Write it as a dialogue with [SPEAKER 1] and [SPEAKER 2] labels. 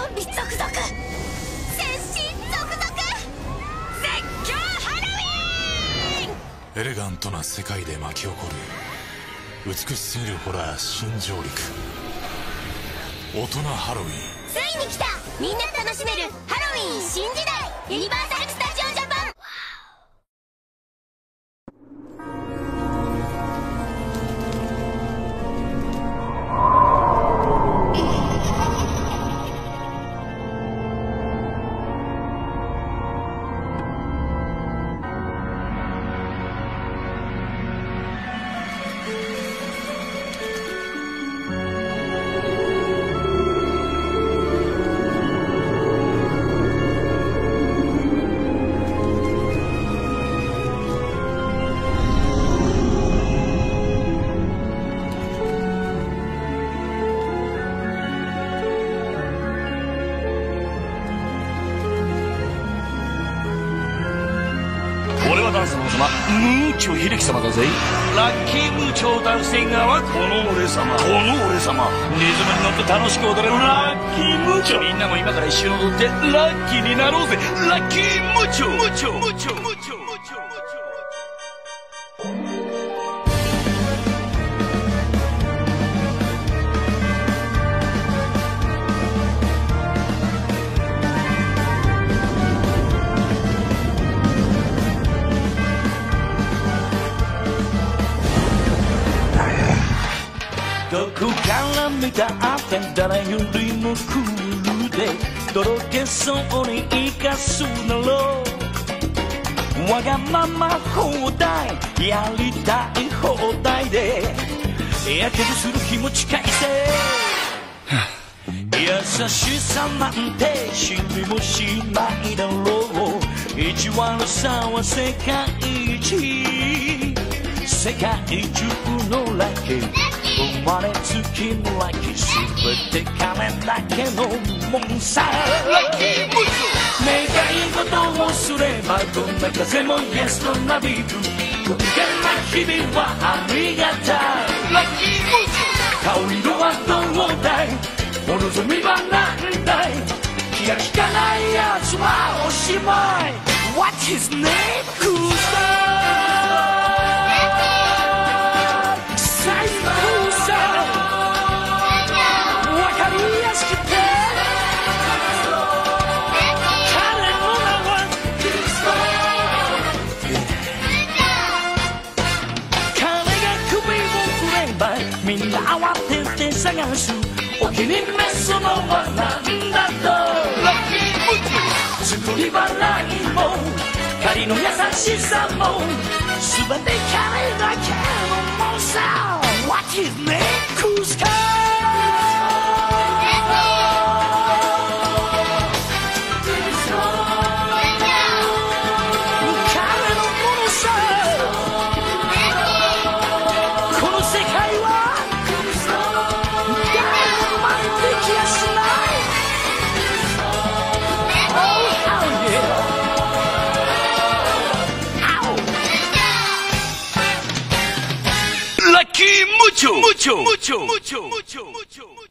[SPEAKER 1] ビ続々、接近続々、絶叫ハロウィーン。
[SPEAKER 2] エレガントな世界で巻き起こる美しすぎるホラー新上陸、大人ハロウィン。
[SPEAKER 1] ついに来た、みんな楽しめるハロウィン新時代、ユニバーサル・スタジオ・ジャパン。
[SPEAKER 3] ダンスの王様ムーチョ秀樹様だぜ。ラッキームーチョをダンスシンガーはこの俺様、この俺様。リズムに乗って楽しく踊れるラッキームーチョ。みんなも今から一緒に踊ってラッキーになろうぜ。ラッキームーチョ、ムーチョ、ムーチョ、ムーチョ、ムーチョ、ムーチョ。どこから見たって誰よりもクールでとろけそうに生かすだろう。わがまま放題やりたい放題でやけどする日も近いぜ。優しさなんて知りもしないだろう。意地悪さは世界一、世界中のラッキー、生まれつきのラッキー、すべて金だけのもんさ。ラッキームーチョ、願い事をすればどんな風もイエスとなびく。不機嫌な日々はありがたい。ラッキームーチョ、顔色はどうだい、お望みはなんだい。気が利かないやつはおしまい。 What his name? Who's that?みんな慌てて探すお気に召すのは何だと。ラッキームーチョ、作り笑いも仮の優しさもすべて彼だけのもんさ。 What his name? クスカムーチョ、ムーチョ、ムーチョ、ムーチョ、ムーチョ、ムーチョ。